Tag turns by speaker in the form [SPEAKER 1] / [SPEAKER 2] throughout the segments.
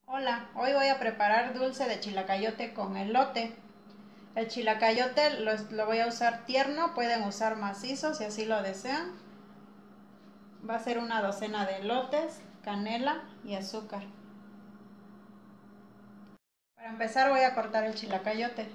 [SPEAKER 1] Hola, hoy voy a preparar dulce de chilacayote con elote. El chilacayote lo voy a usar tierno, pueden usar macizo si así lo desean. Va a ser una docena de elotes, canela y azúcar. Para empezar voy a cortar el chilacayote.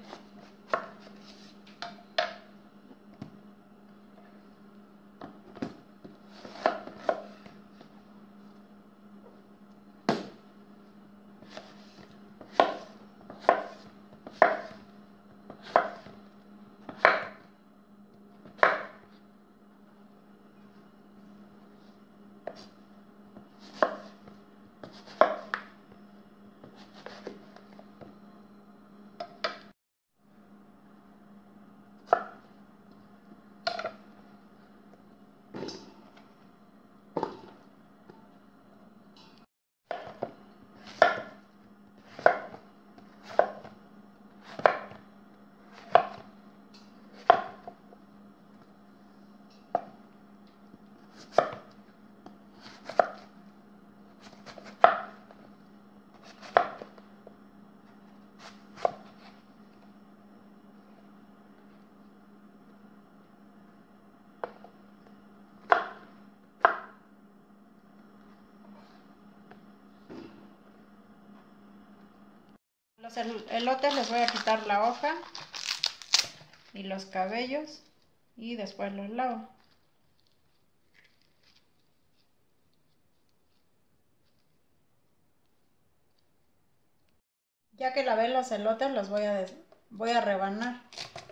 [SPEAKER 1] Los elotes les voy a quitar la hoja y los cabellos y después los lavo. Ya que lavé los elotes los voy a rebanar.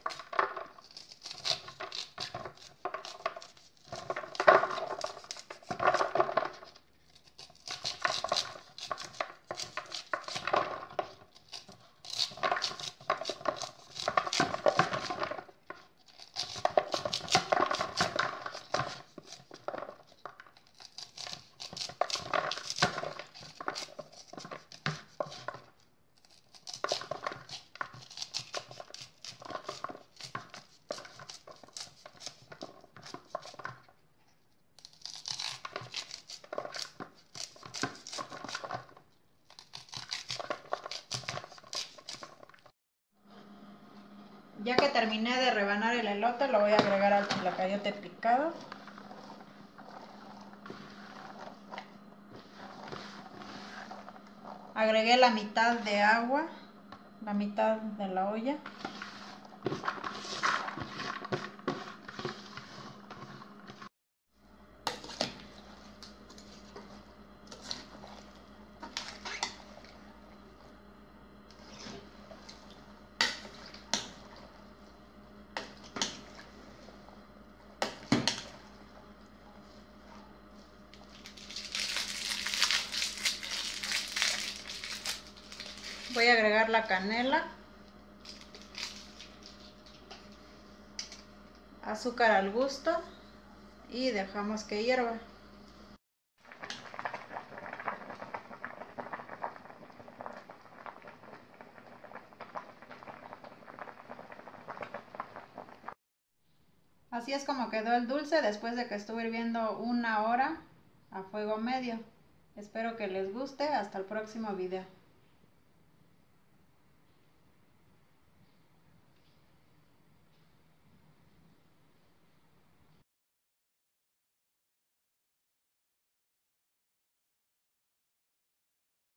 [SPEAKER 1] Ya que terminé de rebanar el elote, lo voy a agregar al chilacayote picado. Agregué la mitad de agua, la mitad de la olla. Voy a agregar la canela, azúcar al gusto y dejamos que hierva. Así es como quedó el dulce después de que estuvo hirviendo 1 hora a fuego medio. Espero que les guste. Hasta el próximo video.